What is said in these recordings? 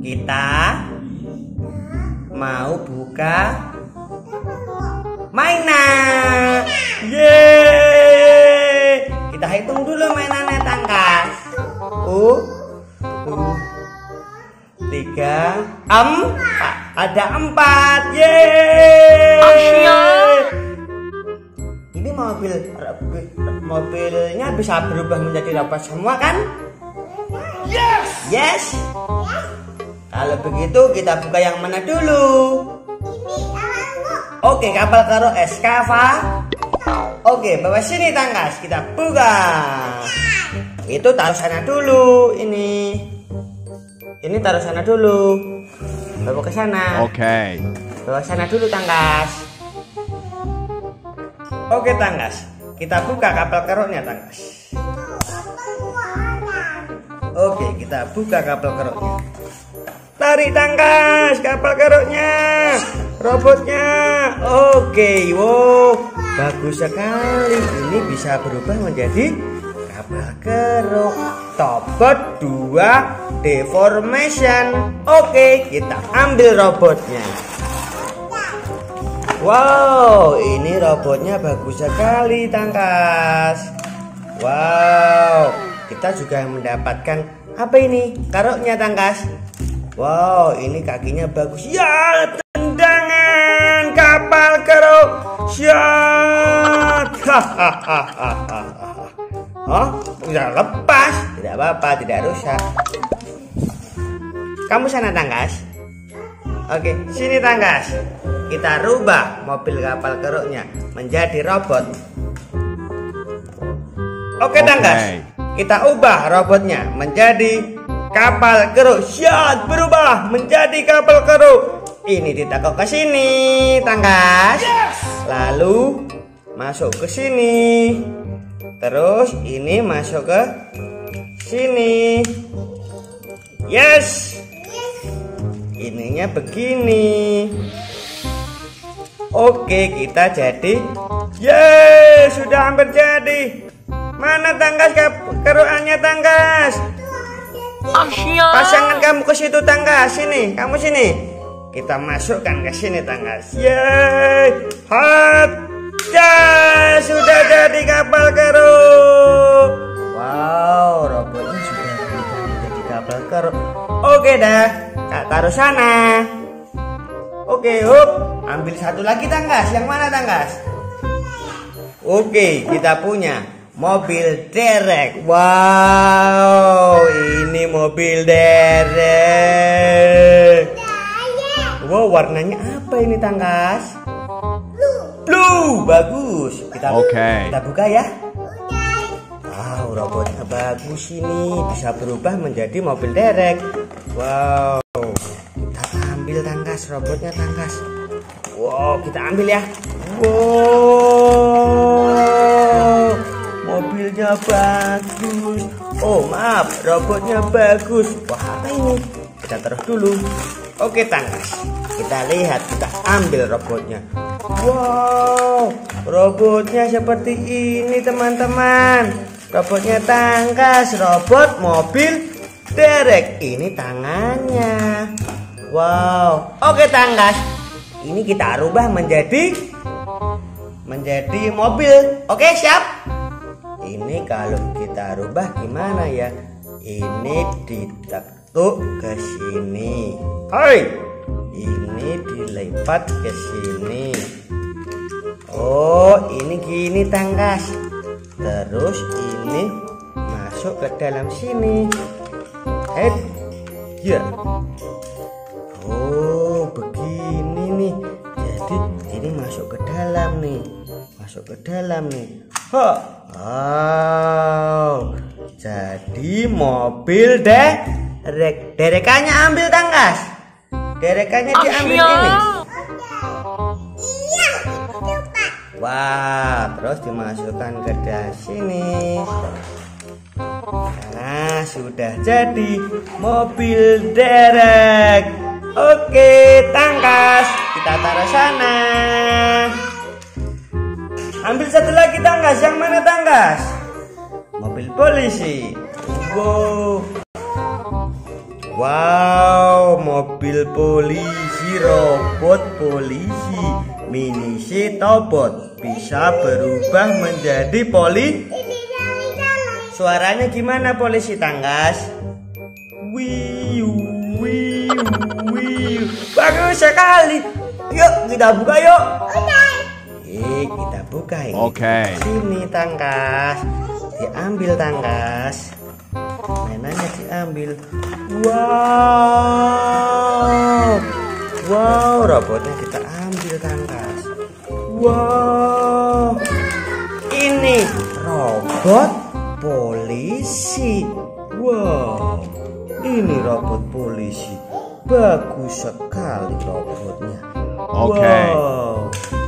kita mau buka mainan. Yeay. Kita hitung dulu mainannya, Tangkas. 3, 4. Ada 4. Yeay. Ini mobilnya bisa berubah menjadi robot semua kan? Yes. Kalau begitu kita buka yang mana dulu? Oke, kapal karo eskava. Oke, bawa sini Tangkas, kita buka. Itu taruh sana dulu. Ini taruh sana dulu. Bawa ke sana. Oke. Bawa sana dulu Tangkas. Oke Tangkas, kita buka kapal keruknya Tangkas. Oke, kita buka kapal keruknya. Tarik Tangkas, kapal keruknya, robotnya. Oke, wow, bagus sekali. Ini bisa berubah menjadi kapal keruk Topbot 2 deformation. Oke, kita ambil robotnya. Wow, ini robotnya bagus sekali Tangkas. Wow, kita juga mendapatkan apa ini? Karuknya Tangkas. Wow, ini kakinya bagus. Ya, tendangan kapal keruk. Syat. Oh, udah lepas. Tidak apa-apa, tidak rusak. Kamu sana Tangkas. Oke, sini Tangkas. Kita rubah mobil kapal keruknya menjadi robot. Oke Tangkas, kita ubah robotnya menjadi kapal keruk. Syat, berubah menjadi kapal keruk. Ini ditakok ke sini Tangkas. Lalu masuk ke sini. Terus ini masuk ke sini. Yes. Ininya begini. Oke, kita jadi. Yeay, sudah hampir jadi. Mana Tangkas kerukannya Tangkas? Pasangan kamu ke situ Tangkas. Sini, kamu sini. Kita masukkan ke sini Tangkas. Yeay, hat. Ya, sudah jadi kapal keruk. Wow, robotnya sudah berubah menjadi kapal keruk. Oke dah, Kak taruh sana. Oke, ambil satu lagi Tangkas. Yang mana Tangkas? Oke, kita punya mobil derek. Wow, ini mobil derek. Wow, warnanya apa ini Tangkas? Blue, bagus. Kita buka ya. Wow, robotnya bagus ini. Bisa berubah menjadi mobil derek. Wow. Ambil Tangkas, robotnya Tangkas. Wow, kita ambil ya. Wow, mobilnya bagus. Oh maaf, robotnya bagus. Wah, apa ini? Kita taruh dulu. Oke Tangkas, kita lihat, kita ambil robotnya. Wow, robotnya seperti ini teman-teman. Robotnya Tangkas, robot mobil derek. Ini tangannya. Wow, oke Tangkas, ini kita rubah menjadi mobil. Oke, siap. Ini kalau kita rubah gimana ya? Ini ditekuk ke sini. Hai, ini dilipat ke sini. Oh, ini gini Tangkas. Terus ini masuk ke dalam sini. Ya. Oh, begini nih. Jadi ini masuk ke dalam nih. Wow. Jadi mobil derek. Derekannya ambil Tangkas. Derekannya diambil ini. Wah, terus dimasukkan ke dalam sini. Nah, sudah jadi mobil derek. Oke, Tangkas, kita taruh sana. Ambil satu lagi Tangkas. Yang mana Tangkas? Mobil polisi. Wow. Wow, mobil polisi, robot polisi, mini Citobot bisa berubah menjadi Suaranya gimana polisi Tanggas? Wiu, wiu, wiu. Bagus sekali. Yuk kita buka yuk. Kita buka ini. Oke. Sini Tanggas. Diambil Tanggas. Mainannya diambil. Wow. Wow, robotnya kita ambil Tanggas. Wow. Ini robot polisi. Wow. Ini robot polisi. Bagus sekali robotnya. Oke. Wow.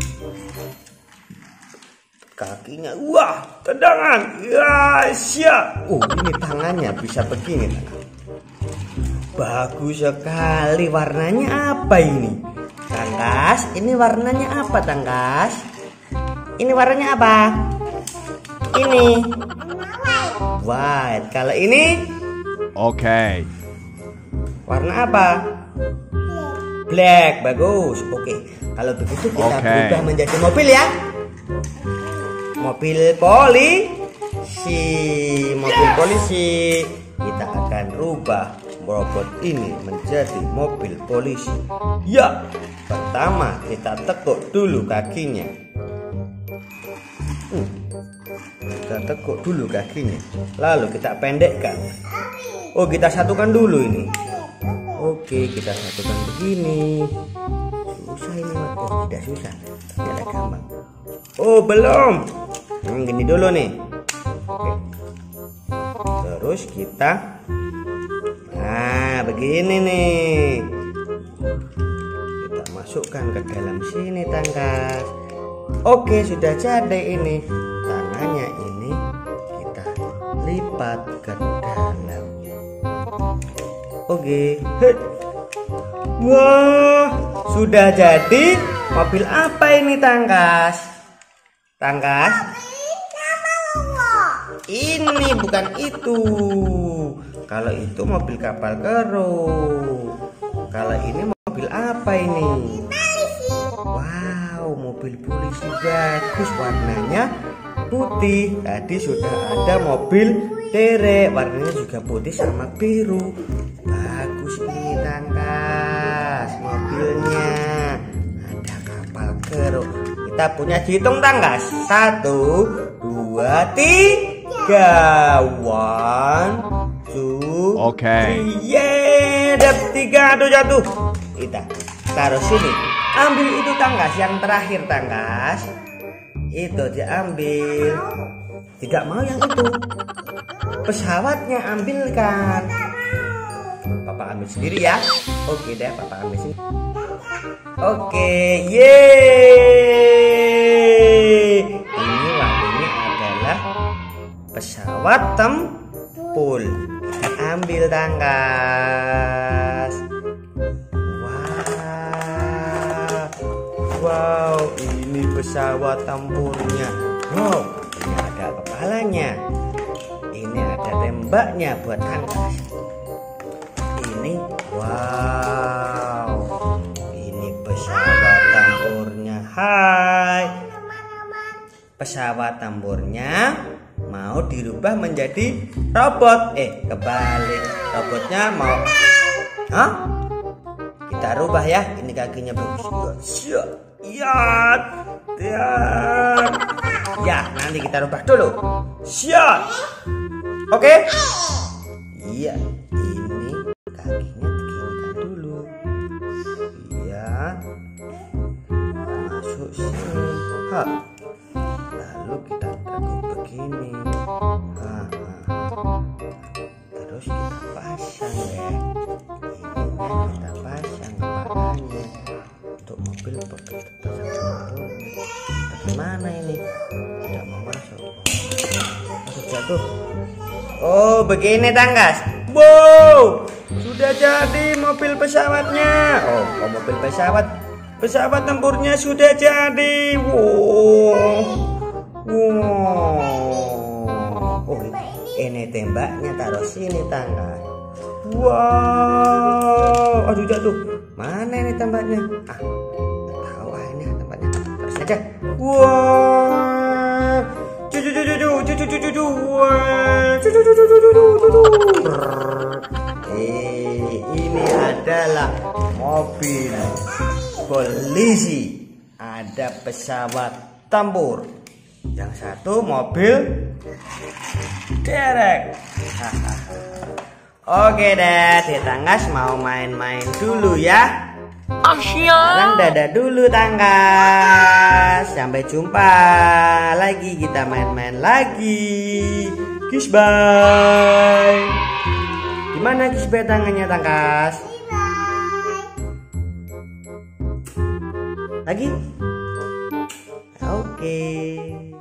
Kakinya, wah, tendangan, ya, siap. Ini tangannya bisa begini. Bagus sekali. Warnanya apa ini, Tanggas? Ini warnanya apa, Tanggas? Ini warnanya apa? Ini white. Kalau ini, oke. Warna apa? Black. Bagus. Oke. Kalau begitu kita berubah menjadi mobil ya. Mobil polisi. Mobil polisi. Kita akan rubah robot ini menjadi mobil polisi. Ya. Pertama kita tekuk dulu kakinya. Kita tekuk dulu kakinya. Lalu kita pendekkan. Oh, kita satukan dulu ini. Oke, kita satukan begini. Susah ini, Mas. Oh, tidak susah. Ternyata gampang. Oh, belum. Gini dulu nih. Oke. Terus kita, nah, begini nih. Kita masukkan ke dalam sini Tanggas. Oke, sudah jadi ini. Tangannya ini kita lipat ke dalam. Oke. Wah, sudah jadi mobil apa ini Tanggas? Tanggas? Ini bukan itu. Kalau itu mobil kapal kero. Kalau ini mobil apa ini? Wow, mobil polisi bagus, warnanya putih. Tadi sudah ada mobil derek, warnanya juga putih sama biru. Bagus ini Tanggas, mobilnya. Ada kapal kero. Kita punya dihitung Tanggas. 1, 2, 3. 1, 2, Oke. 3. Yeay, dapat 3. Aduh, jatuh. Kita taruh sini. Ambil itu Tanggas, yang terakhir Tanggas. Itu diambil. Tidak mau yang itu. Pesawatnya ambilkan. Papa ambil sendiri ya. Oke deh, Papa ambil sini. Oke, yeay. Ini warnanya adalah pesawat tempur. Kita ambil Tanggas. Wow, ini pesawat tempurnya. Wow, ini ada kepalanya. Ini ada tembaknya buat Tanggas. Ini, wow, ini pesawat tempurnya. Hai, pesawat tempurnya mau dirubah menjadi robot. Kebalik, robotnya mau. Hah? Kita rubah ya. Ini kakinya bagus. Siap. Ya, nanti kita rubah dulu. Siap. Oke. Iya, ini kakinya diginikan dulu. Iya. Masuk sini. Lalu kita tekuk begini. Terus kita pasang ya. Kita pasang kepalanya untuk mobil bagaimana ini? Tidak mau masuk. Masuk jatuh. Oh, begini Tanggas. Wow, sudah jadi mobil pesawatnya. Oh, mobil pesawat tempurnya sudah jadi. Wow. Oh, ini tembaknya taruh sini Tanggas. Wow, aduh jatuh. Mana ini tempatnya? Ah, nggak tahu ini tempatnya. Terus aja. Wow, ini adalah mobil polisi. Ada pesawat tempur. Yang satu mobil derek. Oke deh, Tangkas mau main-main dulu ya. Sekarang dadah dulu Tangkas. Sampai jumpa lagi, kita main-main lagi. Kiss bye. Gimana kiss bye tangannya Tangkas? Lagi? Oke.